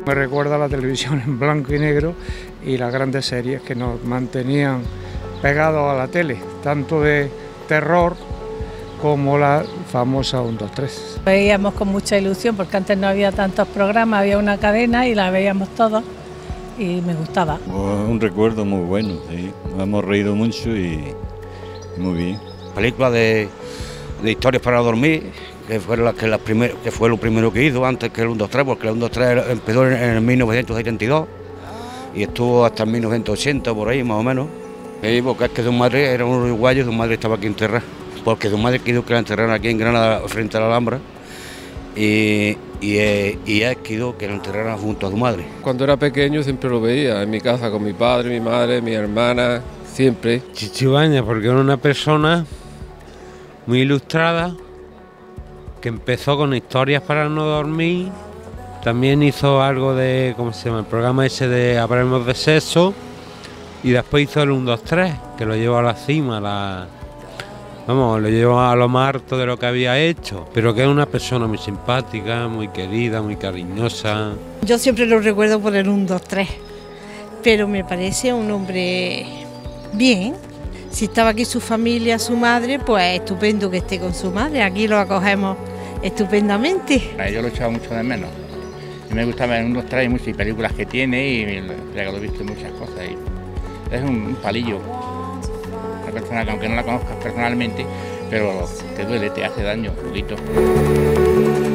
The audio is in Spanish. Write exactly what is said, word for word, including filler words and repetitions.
Me recuerda a la televisión en blanco y negro y las grandes series que nos mantenían pegados a la tele, tanto de terror como la famosa uno, dos, tres. Veíamos con mucha ilusión porque antes no había tantos programas, había una cadena y la veíamos todos y me gustaba. Pues un recuerdo muy bueno, sí. Nos hemos reído mucho y muy bien. Película de, de historias para dormir, que fue, la, que, la primer, que fue lo primero que hizo antes que el uno, dos, tres, porque el uno, dos, tres empezó en, en mil novecientos setenta y dos y estuvo hasta el mil novecientos ochenta, por ahí más o menos. Y porque es que su madre era un uruguayo, su madre estaba aquí enterrada, porque su madre quiso que la enterraran aquí en Granada frente a la Alhambra y, y, y él quiso que la enterraran junto a su madre. Cuando era pequeño siempre lo veía, en mi casa con mi padre, mi madre, mi hermana, siempre. Chicho Ibáñez, porque era una persona muy ilustrada, que empezó con historias para no dormir, también hizo algo de, ¿cómo se llama?, el programa ese de Hablemos de Sexo, y después hizo el uno, dos, tres, que lo llevó a la cima, la, vamos, lo llevó a lo más alto de lo que había hecho, pero que es una persona muy simpática, muy querida, muy cariñosa. Yo siempre lo recuerdo por el uno, dos, tres, pero me parece un hombre bien. Si estaba aquí su familia, su madre, pues estupendo que esté con su madre, aquí lo acogemos estupendamente. Yo lo he echado mucho de menos. Y me gusta ver unos trae muchas películas que tiene y lo he visto muchas cosas. Y es un, un palillo, una persona que aunque no la conozcas personalmente, pero te duele, te hace daño un poquito.